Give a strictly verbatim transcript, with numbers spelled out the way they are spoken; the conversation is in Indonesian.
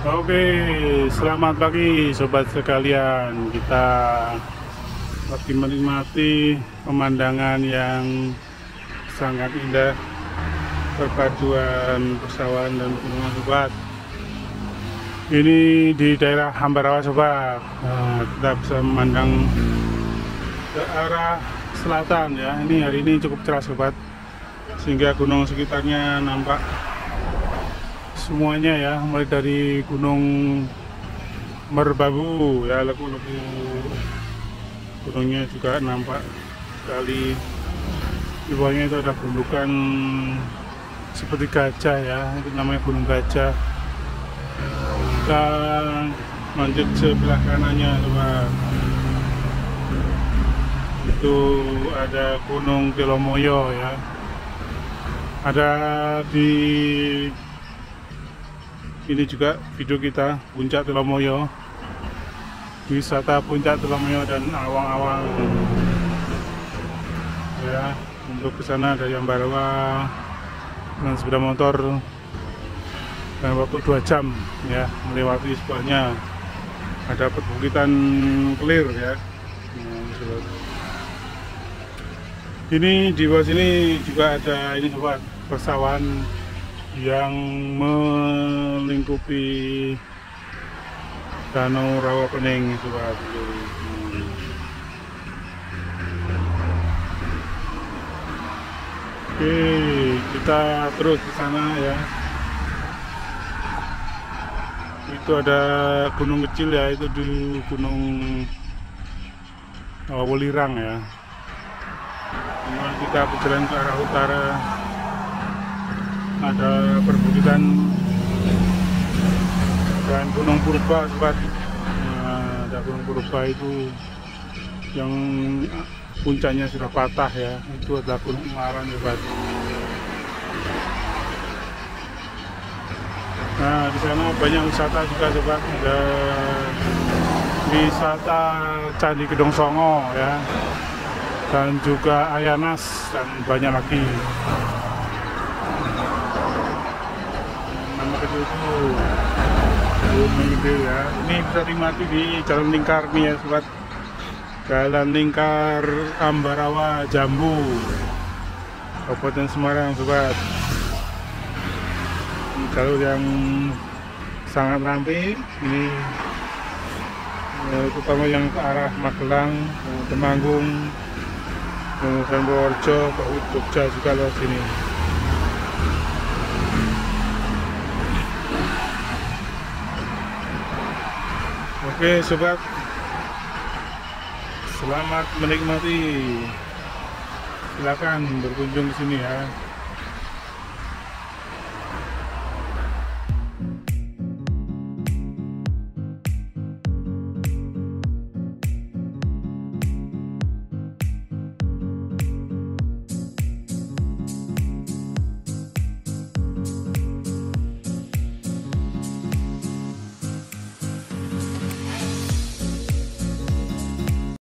Oke, selamat pagi sobat sekalian. Kita lagi menikmati pemandangan yang sangat indah, perpaduan persawahan dan gunungan sobat. Ini di daerah Ambarawa sobat. Nah, kita bisa memandang ke arah selatan ya. Ini hari ini cukup cerah sobat, sehingga gunung sekitarnya nampak semuanya ya, mulai dari Gunung Merbabu ya, leku-leku gunungnya juga nampak sekali. Di bawahnya itu ada gundukan seperti gajah ya, itu namanya Gunung Gajah. Dan lanjut sebelah kanannya coba, itu ada Gunung Telomoyo ya. Ada di ini juga video kita Puncak Telomoyo, wisata Puncak Telomoyo dan awang-awang ya. Untuk ke sana dari Ambarawa dengan sepeda motor dan waktu dua jam ya, melewati sebelahnya ada perbukitan Kelir ya. Ini di bawah sini juga ada ini sobat, persawahan yang melingkupi Danau Rawapening sobat. Hmm. Oke, kita terus ke sana ya. Itu ada gunung kecil ya, itu di Gunung oh, Welirang ya. Kemudian kita berjalan ke arah utara, ada perbukitan dan Gunung Purba sobat. Nah, ada Gunung Purba itu yang puncaknya sudah patah ya, itu adalah Gunung Ungaran sobat. Nah, di sana banyak wisata juga sobat, ada wisata Candi Gedong Songo ya, dan juga Ayanas dan banyak lagi. Itu ya, ini bisa dinikmati di Jalan Lingkar nih ya sobat, Jalan Lingkar Ambarawa Jambu, Kabupaten Semarang sobat. Ini jalur yang sangat ramping ini, terutama yang ke arah Magelang, Temanggung, kemudian Purworejo, Jogja juga lewat sini. Oke sobat, selamat menikmati. Silakan berkunjung ke sini ya.